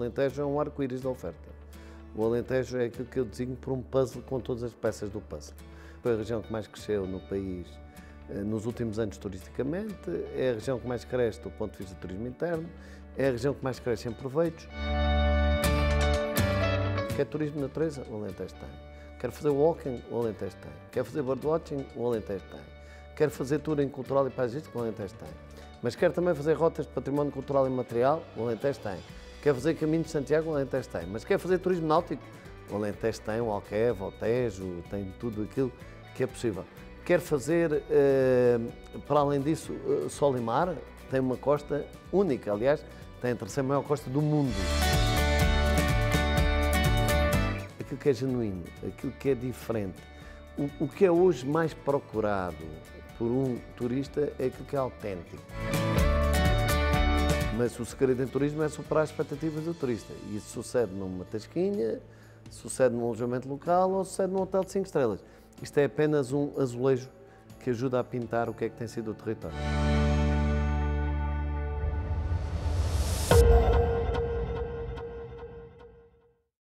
Alentejo é um arco-íris da oferta. O Alentejo é aquilo que eu designo por um puzzle com todas as peças do puzzle. Foi a região que mais cresceu no país nos últimos anos turisticamente, é a região que mais cresce do ponto de vista do turismo interno, é a região que mais cresce em proveitos. Quer turismo de natureza? O Alentejo tem. Quer fazer walking? O Alentejo tem. Quer fazer birdwatching? O Alentejo tem. Quer fazer touring cultural e paisagístico? O Alentejo tem. Mas quer também fazer rotas de património cultural e material? O Alentejo tem. Quer fazer caminho de Santiago? O Alentejo tem. Mas quer fazer turismo náutico? O Alentejo tem, o Alqueva, o Tejo, tem tudo aquilo que é possível. Quer fazer, para além disso, sol e mar? Tem uma costa única, aliás, tem a terceira maior costa do mundo. Aquilo que é genuíno, aquilo que é diferente. O que é hoje mais procurado por um turista é aquilo que é autêntico. Mas o segredo em turismo é superar as expectativas do turista. E isso sucede numa tasquinha, sucede num alojamento local ou sucede num hotel de 5 estrelas. Isto é apenas um azulejo que ajuda a pintar o que é que tem sido o território.